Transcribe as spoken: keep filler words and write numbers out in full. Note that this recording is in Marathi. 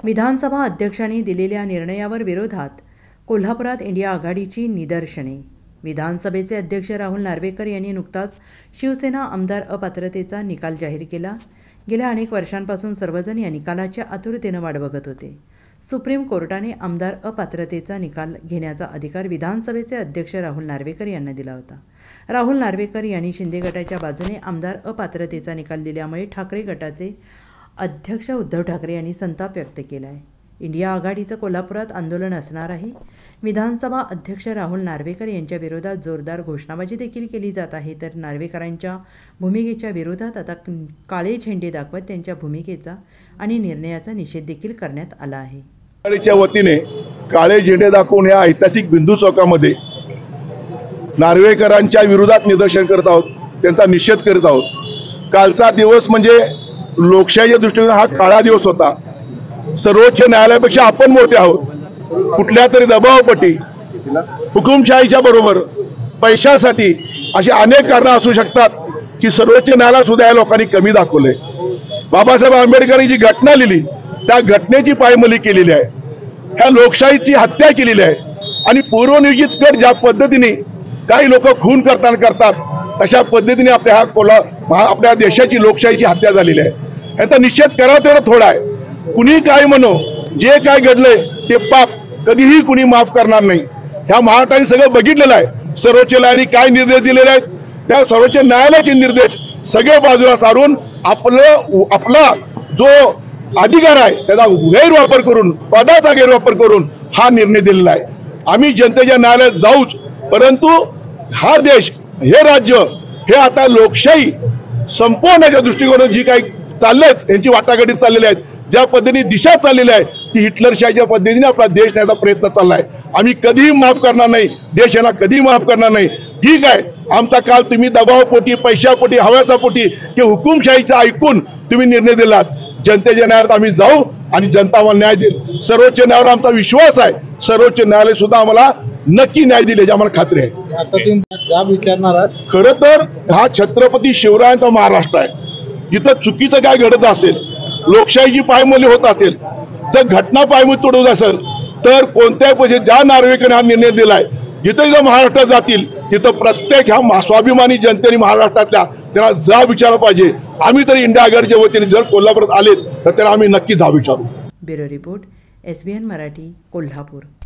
विधानसभा अध्यक्षांनी दिलेल्या निर्णयावर विरोधात कोल्हापुरात इंडिया आघाडीची निदर्शने। विधानसभेचे अध्यक्ष राहुल नार्वेकर यांनी नुकताच शिवसेना आमदार अपात्रतेचा निकाल जाहीर केला। गेल्या अनेक वर्षांपासून सर्वजण या निकालाच्या आतुरतेने वाट बघत होते। सुप्रीम कोर्टाने आमदार अपात्रतेचा निकाल घेण्याचा अधिकार विधानसभेचे अध्यक्ष राहुल नार्वेकर यांना दिला होता। राहुल नार्वेकर यांनी शिंदे गटाच्या बाजूने आमदार अपात्रतेचा निकाल दिल्यामुळे ठाकरे गटाचे अध्यक्ष उद्धव ठाकरे यांनी संताप व्यक्त केला आहे। इंडिया आघाडीचं कोल्हापुरात आंदोलन असणार आहे। विधानसभा अध्यक्ष राहुल नार्वेकर यांच्या विरोधात जोरदार घोषणाबाजी देखील केली जात आहे। तर नार्वेकरांच्या भूमिकेच्या विरोधात आता काळे झेंडे दाखवत त्यांच्या भूमिकेचा आणि निर्णयाचा निषेध देखील करण्यात आला आहे। आघाडीच्या वतीने काळे झेंडे दाखवून या ऐतिहासिक बिंदू चौकामध्ये नार्वेकरांच्या विरोधात निदर्शन करत आहोत, त्यांचा निषेध करत आहोत। कालचा दिवस म्हणजे लोकशाहीच्या दृष्टीने हा काळा दिवस होता। सर्वोच्च न्यायालयापेक्षा आपण मोठे आहोत। कुठल्या तरी दबावपटी हुकुमशाहीच्या बरोबर पैशासाठी अशी अनेक कारणं असू शकतात की सर्वोच्च न्यायालय सुद्धा या लोकांनी कमी दाखवले। बाबासाहेब आंबेडकरांनी जी घटना लिहिली त्या घटनेची पायमल्ली केलेली आहे, ह्या लोकशाहीची हत्या केलेली आहे आणि पूर्वनियोजित कर ज्या पद्धतीने काही लोक खून करताना करतात तशा पद्धतीने आपल्या हा कोला आपल्या देशाची लोकशाहीची हत्या झालेली आहे। याचा निषेध करावा तेवढा थोडा आहे। कुणी काय म्हणो, जे काय घडलंय ते पाप कधीही कुणी माफ करणार नाही। ह्या महाराष्ट्राने सगळं बघितलेलं आहे। सर्वोच्च न्यायालयाने काय निर्देश दिलेले आहेत त्या सर्वोच्च न्यायालयाचे निर्देश सगळे बाजूला सारून आपलं आपला जो अधिकार आहे त्याचा गैरवापर करून पदाचा गैरवापर करून हा निर्णय दिलेला आहे। आम्ही जनतेच्या न्यायालयात जाऊच, परंतु हा देश हे राज्य हे आता लोकशाही संपवण्याच्या दृष्टिकोनातून जी काही चाललेत त्यांची वाटाघाटी चाललेली आहेत, ज्या पद्धतीने दिशा चाललेली आहे ती हिटलरशाहीच्या पद्धतीने आपला देश न्यायचा प्रयत्न चालला आहे। आम्ही कधीही माफ करणार नाही, देश यांना कधीही माफ करणार नाही। ठीक आहे, आमचा काल तुम्ही दबावपोटी पैशापोटी हव्याचा पोटी किंवा हुकुमशाहीचा ऐकून तुम्ही निर्णय दिलात। जनतेच्या न्यायालयात आम्ही जाऊ आणि जनता आम्हाला न्याय देईल। सर्वोच्च न्यायालयावर आमचा विश्वास आहे, सर्वोच्च न्यायालय सुद्धा आम्हाला नक्की न्याय दिले याची आम्हाला खात्री आहे। आता तुम्ही जाब विचारणार आहात? खरं तर हा छत्रपती शिवरायांचा महाराष्ट्र आहे। जिथं चुकीचं काय घडत असेल, लोकशाहीची पायमल्ली होत असेल, जर घटना पायमल्ली तोडत असेल तर कोणत्याही पैसे ज्या नार्वेकरांनी हा निर्णय दिलाय जिथं जिथं महाराष्ट्रात जातील तिथं प्रत्येक ह्या स्वाभिमानी जनतेने महाराष्ट्रातल्या त्यांना जाब विचारला पाहिजे। आम्ही तर इंडिया आघाडीच्या वतीने जर कोल्हापुरात आलेत तर त्यांना आम्ही नक्की जाब विचारू। Bureau report, S B N Marathi, Kolhapur.